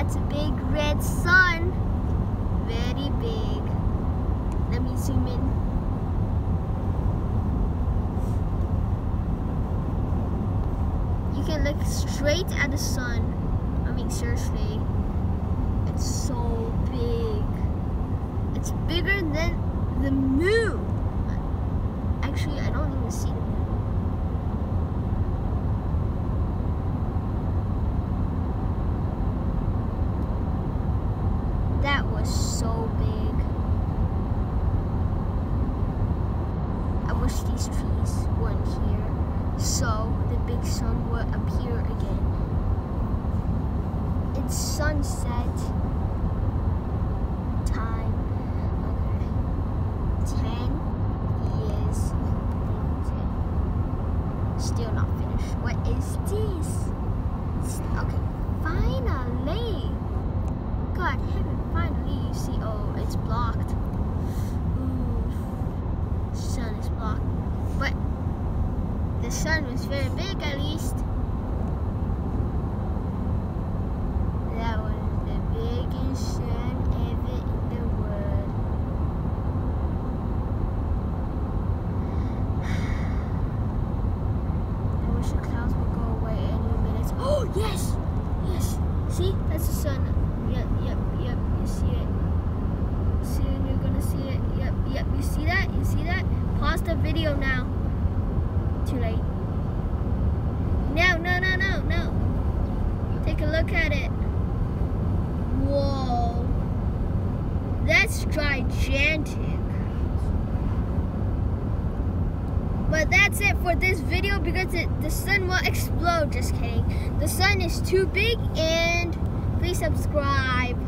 That's a big red sun. Very big. Let me zoom in. You can look straight at the sun. I mean, seriously. It's so big. It's bigger than the moon. Actually, I don't even see the moon. That was so big. I wish these trees weren't here, so the big sun would appear again. It's sunset time. Okay. 10 years later. Still not finished. What is this? Okay, finally. God heaven, finally you see. Oh, it's blocked. Ooh, sun is blocked. But the sun was very big at least. That was the biggest sun ever in the world. I wish the clouds would go away any minute. Oh, yes! Yes! See? That's the sun. Yep, you see it. Soon you're gonna see it. Yep, you see that? You see that? Pause the video now. Too late. No. Take a look at it. Whoa. That's gigantic. But that's it for this video because the sun will explode. Just kidding. The sun is too big, and please subscribe.